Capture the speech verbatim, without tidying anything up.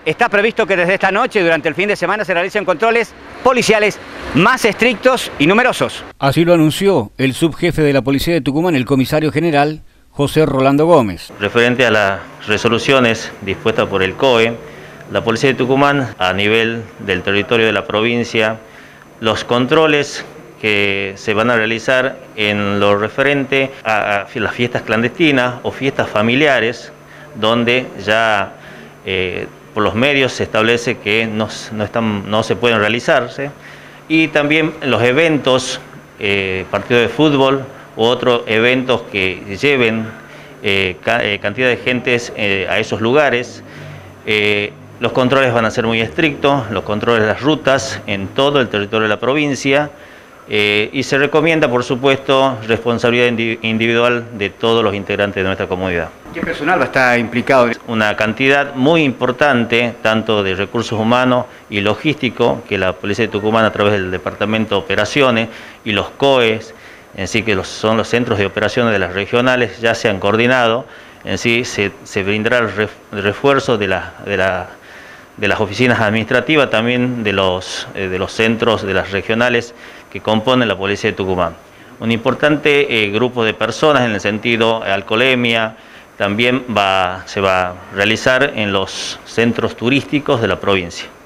está previsto que desde esta noche y durante el fin de semana se realicen controles policiales más estrictos y numerosos. Así lo anunció el subjefe de la Policía de Tucumán, el comisario general José Rolando Gómez. Referente a las resoluciones dispuestas por el C O E, la Policía de Tucumán, a nivel del territorio de la provincia, los controles que se van a realizar en lo referente a las fiestas clandestinas o fiestas familiares, donde ya eh, por los medios se establece que no, no, están, no se pueden realizarse, y también los eventos, eh, partidos de fútbol u otros eventos que lleven eh, ca eh, cantidad de gentes eh, a esos lugares. Eh, los controles van a ser muy estrictos, los controles de las rutas en todo el territorio de la provincia. Eh, y se recomienda, por supuesto, responsabilidad individual de todos los integrantes de nuestra comunidad. ¿Qué personal va a estar implicado? Una cantidad muy importante, tanto de recursos humanos y logísticos, que la Policía de Tucumán, a través del Departamento de Operaciones y los C O Es, en sí que los, son los centros de operaciones de las regionales, ya se han coordinado. En sí se, se brindará el refuerzo de, la, de, la, de las oficinas administrativas, también de los, eh, de los centros de las regionales que componen la Policía de Tucumán. Un importante eh, grupo de personas en el sentido de alcoholemia también va, se va a realizar en los centros turísticos de la provincia.